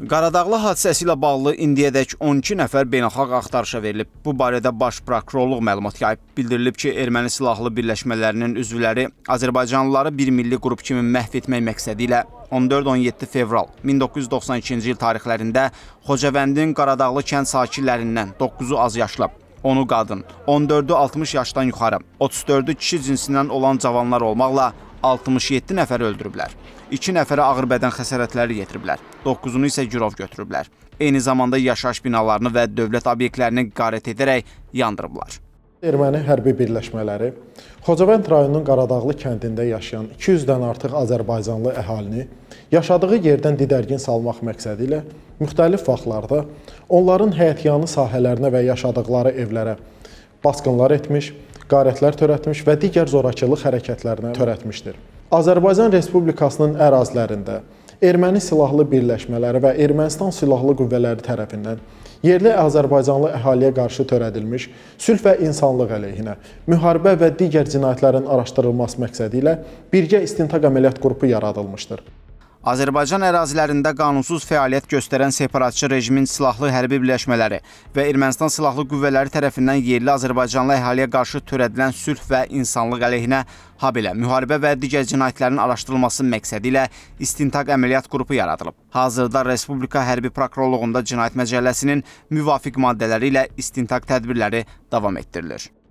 Qaradağlı hadisəsi ilə bağlı indiyədək 12 nəfər beynəlxalq axtarışa verilib. Bu barədə Baş Prokurorluq məlumat yayıb. Bildirilib ki, erməni silahlı birləşmələrinin üzvləri Azərbaycanlıları bir milli qrup kimi məhv etmək məqsədi ilə 14-17 fevral 1992-ci il tarixlərində Xocavəndin Qaradağlı kənd sakinlərindən 9-u az yaşlı, 10-u qadın, 14-ü 60 yaşdan yuxarı, 34-ü kişi cinsindən olan cavanlar olmaqla 67 nəfər öldürüblər. 2 nəfərə ağır bədən xəsarətləri yetiriblər, 9-unu isə girov götürüblər. Eyni zamanda yaşayış binalarını və dövlət obyektlərini qarət edərək yandırıblar. Erməni hərbi birləşmələri Xocavənd rayonunun Qaradağlı kəndində yaşayan 200-dən artıq Azərbaycanlı əhalini yaşadığı yerdən didərgin salmaq məqsədi ilə müxtəlif vaxtlarda onların həyətyanı sahələrinə və yaşadıqları evlərə basqınlar etmiş, qarətlər törətmiş və digər zorakılıq hərəkətlərinə törətmişdir. Azərbaycan Respublikasının ərazilərində erməni silahlı birləşmələri və Ermənistan silahlı qüvvələri tərəfindən yerli Azərbaycanlı əhaliyə qarşı törədilmiş sülh və insanlıq əleyhinə müharibə və digər cinayətlərin araşdırılması məqsədi ilə birgə istintaq əməliyyat qrupu yaradılmışdır. Azərbaycan ərazilərində qanunsuz fəaliyyət göstərən separatçı rejimin silahlı hərbi birləşmələri və Ermənistan silahlı qüvvələri tərəfindən yerli Azərbaycanlı əhaliyə qarşı törədilən sülh və insanlıq əleyhinə, habelə müharibə və digər cinayətlərin araşdırılması məqsədi ilə istintaq əməliyyat qrupu yaradılıb. Hazırda Respublika Hərbi Prokurorluğunda Cinayət Məcəlləsinin müvafiq maddələri ilə istintaq tədbirləri davam etdirilir.